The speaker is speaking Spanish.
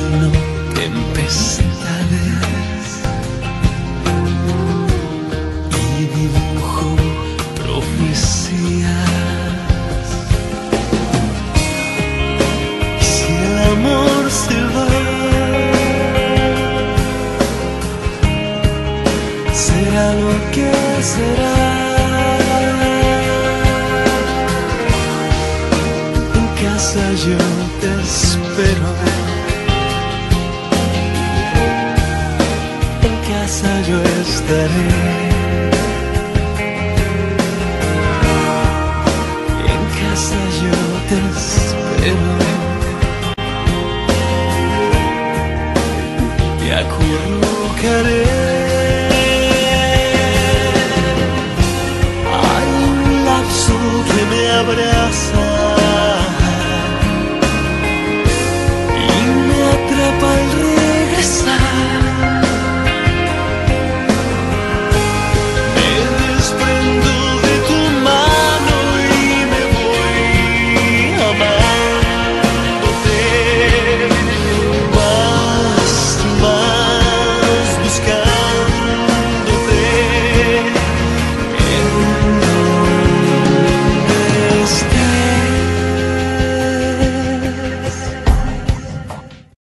no tempestades y dibujo profecías. Y si el amor se va, será lo que será. En casa yo te espero, en casa yo estaré.